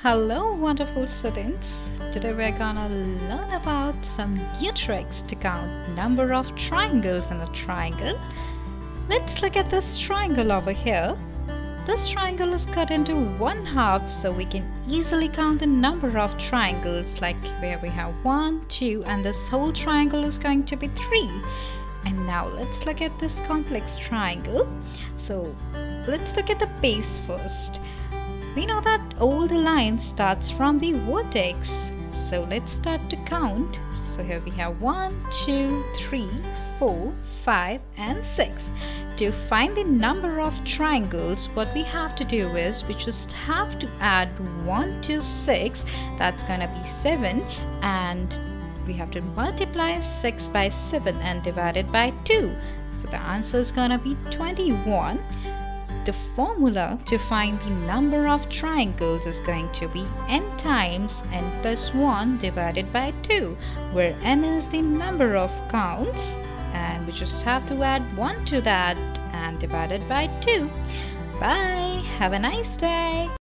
Hello wonderful students. Today we're gonna learn about some new tricks to count number of triangles in a triangle. Let's look at this triangle over here. This triangle is cut into one half, so we can easily count the number of triangles, like where we have 1, 2, and this whole triangle is going to be 3. And now let's look at this complex triangle. So let's look at the base first. We know that all the line starts from the vertex. So let's start to count. So here we have 1, 2, 3, 4, 5 and 6. To find the number of triangles, what we have to do is we just have to add 1 to 6. That's gonna be 7, and we have to multiply 6 by 7 and divide it by 2. So the answer is gonna be 21. The formula to find the number of triangles is going to be n times n plus 1 divided by 2, where n is the number of counts and we just have to add 1 to that and divide it by 2. Bye. Have a nice day.